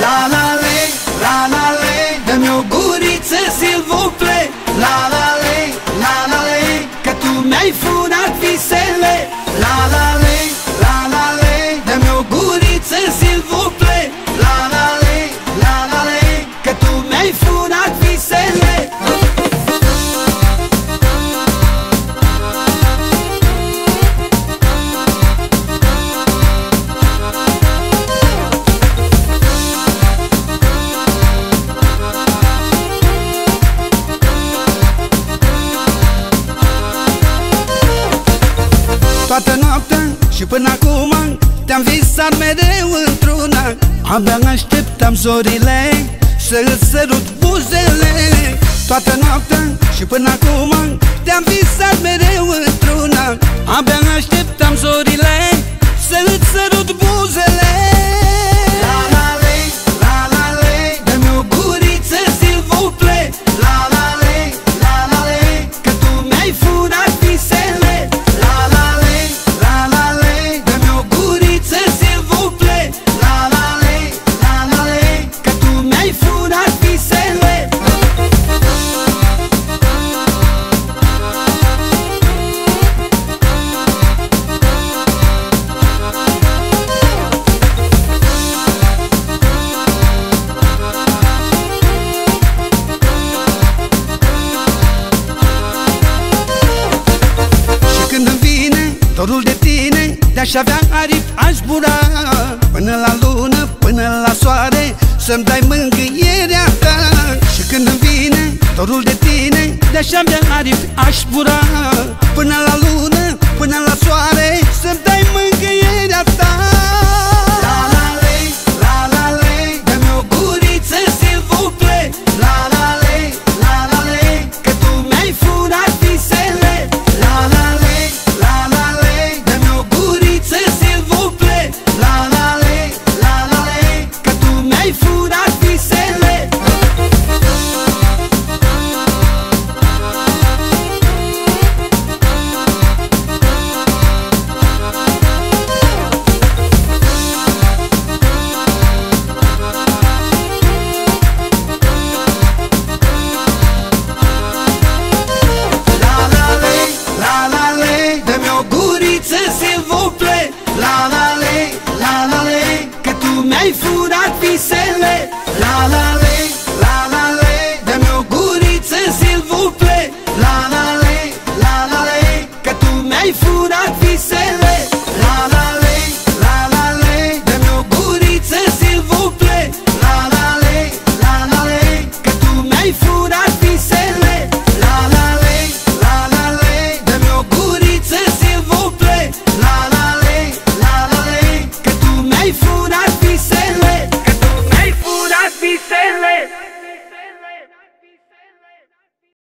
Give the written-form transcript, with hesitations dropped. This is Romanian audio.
La la le, la la le, dă-mi o guriță, s'il vous plaît. La la le, la la le, că tu mi-ai furat visele. La la le, la la le, dă-mi o guriță, s'il vous plaît. La la le, la la le, că tu mi-ai furat visele. Toată noaptea și până acum te-am visat mereu într-una. Abia așteptam zorile să îți sărut buzele. Toată noaptea și până acum te-am visat mereu într-una. Abia așteptam zorile să îți sărut buzele. La la le, la la le, dă-mi o guriță, s'il vous plaît. La la le, la la le, că tu mi-ai furat visele. La la le, la la le, dă-mi o guriță, s'il vous plaît. La la le, la la le, că tu mi-ai furat visele. Dorul de tine, de-aș avea aripi, aș zbura până la lună, până la soare, să-mi dai mângâierea ta. Și când îmi vine dorul de tine, de-aș avea aripi, aș zbura până la lună, până la soare, să-mi dai mângâierea ta. La la le, la la le, dă-mi o guriță, s'il vous plaît. La la le, la la le, că tu mi-ai furat visele. La la le, la la le, dă-mi o guriță, s'il vous plaît. La la le, la la le, că tu mi-ai furat visele. Dă-mi o guriță, s'il vous plaît. La la le, la la le, că tu mi-ai furat visele. La la le.